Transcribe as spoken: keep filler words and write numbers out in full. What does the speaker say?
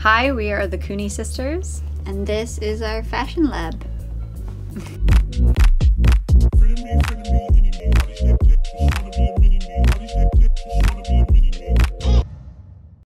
Hi, we are the Cooney Sisters. And this is our fashion lab. Free me, free me.